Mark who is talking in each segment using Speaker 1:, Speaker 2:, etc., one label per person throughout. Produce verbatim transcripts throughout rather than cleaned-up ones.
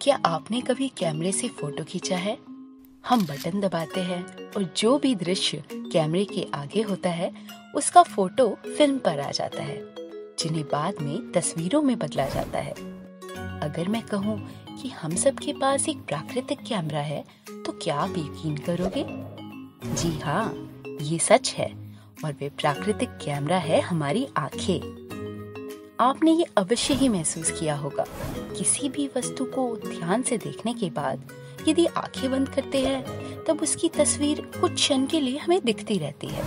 Speaker 1: क्या आपने कभी कैमरे से फोटो खींचा है? हम बटन दबाते हैं और जो भी दृश्य कैमरे के आगे होता है उसका फोटो फिल्म पर आ जाता है, जिन्हें बाद में तस्वीरों में बदला जाता है। अगर मैं कहूँ कि हम सब के पास एक प्राकृतिक कैमरा है तो क्या आप यकीन करोगे? जी हाँ, ये सच है और वे प्राकृतिक कैमरा है हमारी आंखें। आपने ये अवश्य ही महसूस किया होगा, किसी भी वस्तु को ध्यान से देखने के बाद यदि आंखें बंद करते हैं तब उसकी तस्वीर कुछ क्षण के लिए हमें दिखती रहती है।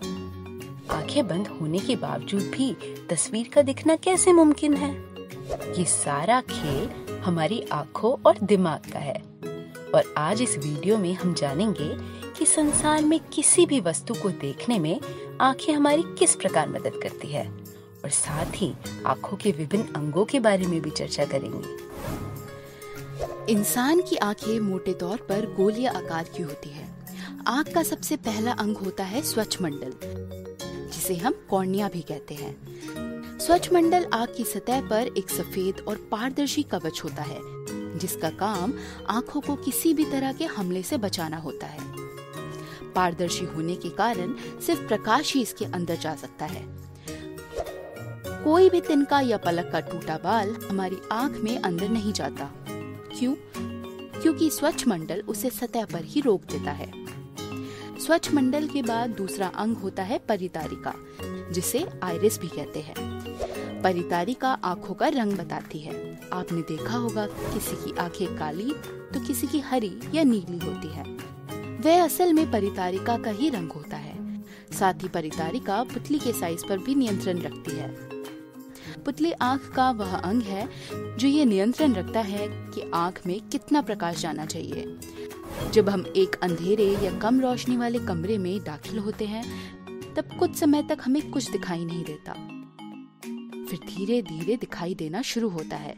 Speaker 1: आंखें बंद होने के बावजूद भी तस्वीर का दिखना कैसे मुमकिन है? ये सारा खेल हमारी आंखों और दिमाग का है। और आज इस वीडियो में हम जानेंगे कि संसार में किसी भी वस्तु को देखने में आंखें हमारी किस प्रकार मदद करती है, और साथ ही आंखों के विभिन्न अंगों के बारे में भी चर्चा करेंगे।
Speaker 2: इंसान की आंखें मोटे तौर पर गोलीय आकार की होती है। आंख का सबसे पहला अंग होता है स्वचमंडल, जिसे हम कॉर्निया भी कहते हैं। स्वचमंडल आंख की सतह पर एक सफेद और पारदर्शी कवच होता है, जिसका काम आंखों को किसी भी तरह के हमले से बचाना होता है। पारदर्शी होने के कारण सिर्फ प्रकाश ही इसके अंदर जा सकता है। कोई भी तिनका या पलक का टूटा बाल हमारी आंख में अंदर नहीं जाता। क्यों? क्योंकि स्वचमंडल उसे सतह पर ही रोक देता है। स्वचमंडल के बाद दूसरा अंग होता है परितारिका, जिसे आइरिस भी कहते हैं। परितारिका आंखों का रंग बताती है। आपने देखा होगा किसी की आंखें काली तो किसी की हरी या नीली होती है। वह असल में परितारिका का ही रंग होता है। साथ ही परितारिका पुतली के साइज पर भी नियंत्रण रखती है। पुतली आंख का वह अंग है जो ये नियंत्रण रखता है कि आंख में कितना प्रकाश जाना चाहिए। जब हम एक अंधेरे या कम रोशनी वाले कमरे में दाखिल होते हैं तब कुछ समय तक हमें कुछ दिखाई नहीं देता, फिर धीरे धीरे दिखाई देना शुरू होता है।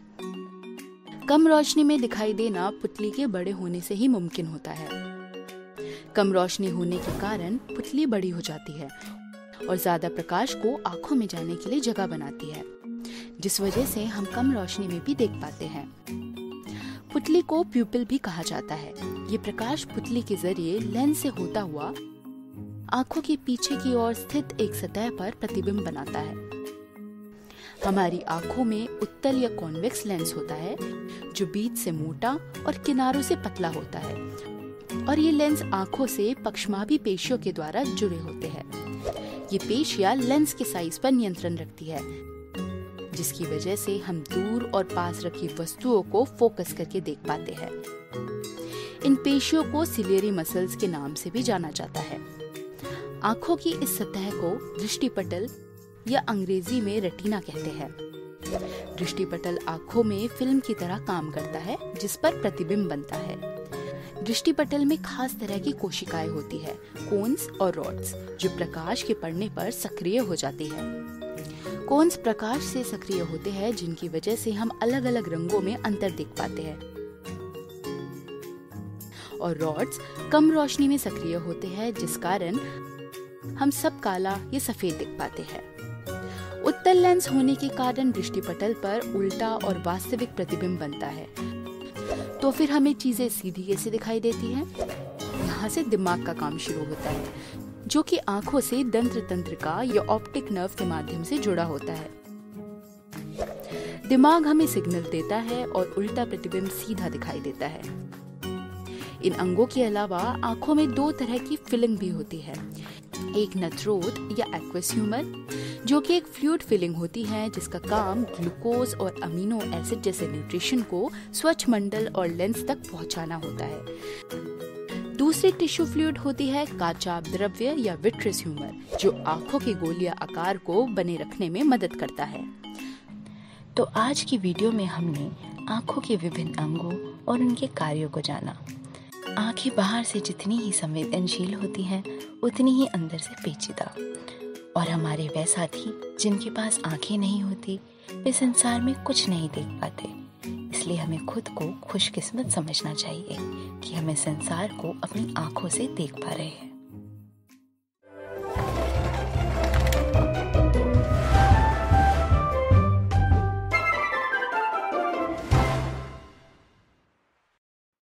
Speaker 2: कम रोशनी में दिखाई देना पुतली के बड़े होने से ही मुमकिन होता है। कम रोशनी होने के कारण पुतली बड़ी हो जाती है और ज्यादा प्रकाश को आंखों में जाने के लिए जगह बनाती है, जिस वजह से हम कम रोशनी में भी देख पाते हैं। पुतली को प्यूपिल भी कहा जाता है। ये प्रकाश पुतली के जरिए लेंस से होता हुआ आंखों के पीछे की ओर स्थित एक सतह पर प्रतिबिंब बनाता है। हमारी आंखों में उत्तल या कॉन्वेक्स लेंस होता है, जो बीच से मोटा और किनारों से पतला होता है, और ये लेंस आंखों से पक्षमाभी पेशियों के द्वारा जुड़े होते हैं। ये पेशियां लेंस के साइज पर नियंत्रण रखती है, जिसकी वजह से हम दूर और पास रखी वस्तुओं को फोकस करके देख पाते हैं। इन पेशियों को सिलियरी मसल्स के नाम से भी जाना जाता है। आंखों की इस सतह को दृष्टिपटल या अंग्रेजी में रेटिना कहते हैं। दृष्टिपटल आंखों में फिल्म की तरह काम करता है, जिस पर प्रतिबिंब बनता है। दृष्टिपटल में खास तरह की कोशिकाएं होती है, कोन्स और रॉड्स, जो प्रकाश के पड़ने पर सक्रिय हो जाती है। कोन्स प्रकाश से सक्रिय होते हैं, जिनकी वजह से हम अलग अलग रंगों में अंतर देख पाते हैं, और रॉड्स कम रोशनी में सक्रिय होते हैं, जिस कारण हम सब काला या सफेद देख पाते हैं। उत्तल लेंस होने के कारण दृष्टिपटल पर उल्टा और वास्तविक प्रतिबिंब बनता है। तो फिर हमें चीजें सीधी कैसे दिखाई देती हैं? यहाँ से दिमाग का काम शुरू होता है, जो कि आंखों से दंत्र तंत्रिका या ऑप्टिक नर्व के माध्यम से जुड़ा होता है। दिमाग हमें सिग्नल देता है और उल्टा प्रतिबिंब सीधा दिखाई देता है। इन अंगों के अलावा आंखों में दो तरह की फिलिंग भी होती है। एक नथरोट या एक्वस ह्यूमर, जो कि एक फ्लूइड फिलिंग होती है, जिसका काम ग्लूकोज और अमीनो एसिड जैसे न्यूट्रिशन को स्वचमंडल और लेंस तक पहुंचाना होता है। दूसरी टिश्यू फ्लूइड होती है काचाभ द्रव्य या विट्रस ह्यूमर, जो आंखों के गोलीय आकार को बने रखने में मदद करता है।
Speaker 1: तो आज की वीडियो में हमने आंखों के विभिन्न अंगों और उनके कार्यों को जाना। आंखें बाहर से जितनी ही संवेदनशील होती हैं, उतनी ही अंदर से पेचीदा। और हमारे वह साथी जिनके पास आंखें नहीं होती, वे संसार में कुछ नहीं देख पाते। इसलिए हमें खुद को खुशकिस्मत समझना चाहिए कि हमें संसार को अपनी आंखों से देख पा रहे हैं।